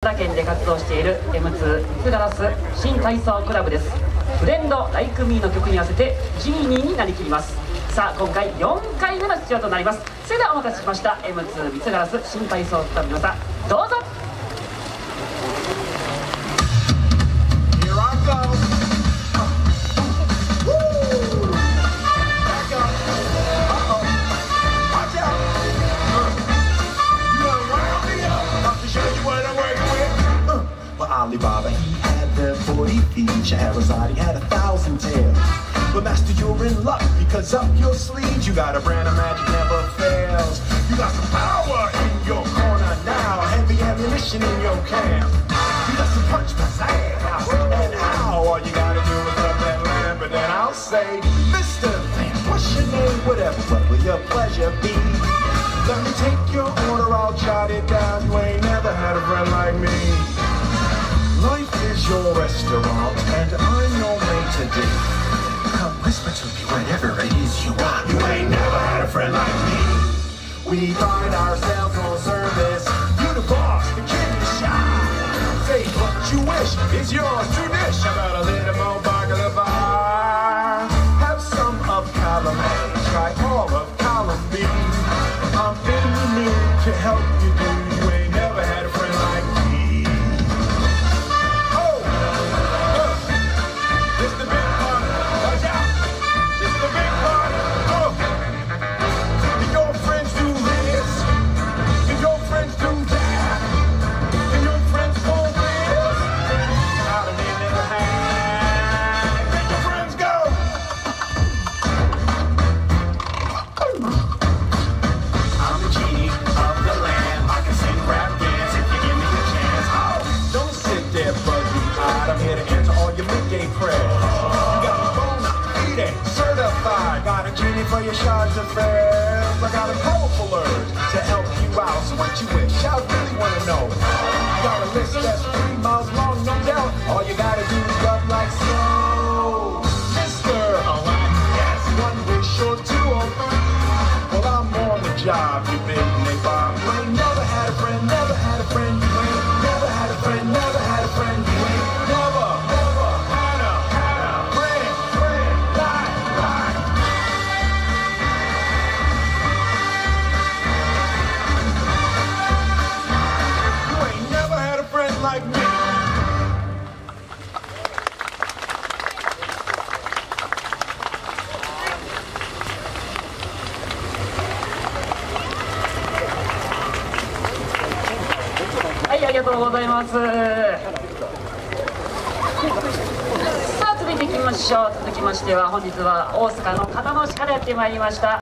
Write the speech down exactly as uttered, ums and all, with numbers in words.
田県で活動している エムツー 三つガラス新体操クラブです。フレンドライクミーの曲に合わせてジーニーになりきります。さあ今回よんかいめの出場となります。それではお待たせしました エムツー 三つガラス新体操クラブの皆さん、どうぞ。 Alibaba, he had the forty feet. Shahrazad, he had a thousand tails. But master, you're in luck because up your sleeves you got a brand of magic never fails. You got some power in your corner now, heavy ammunition in your camp. You got some punch pizzazz, and how all you gotta do is rub that lamp, and then I'll say, Mister Lamp, what's your name? Whatever, what will your pleasure be? Let me take your order, I'll jot it down. You ain't never had a friend like me. Life is your restaurant, and I'm your maitre d'. Come whisper to me whatever it is you want. You ain't never had a friend like me. We pride ourselves on service. You the boss, the king is shy. Say what you wish is yours to dish. I got a little more baklava. Have some of column A, try all of column B. I'm in the mood to help you do. You ain't never had a friend like me. I'm here to answer all your midday prayers. You got me bona fide, certified. Got a genie for your shards of affairs. I got a powerful urge to help you out. So what you wish? I really want to know. You got a list that's three miles long, no doubt. All you gotta do is rub like so. Mister Aladdin, yes, one wish or two or three. Well, I'm on the job, you big neighbor. You ain't never had a friend, never had a friend. You ain't never had a friend, never had a friend. You ain't never, never had a, had a friend, friend like, like. You ain't never had a friend like me. はい、ありがとうございます。さあ続いていきましょう。続きましては本日は大阪の交野市からやってまいりました